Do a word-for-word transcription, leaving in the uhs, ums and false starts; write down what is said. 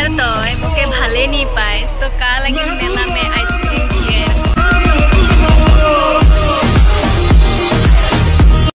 तय मोके भले नहीं पाइस तो का लगी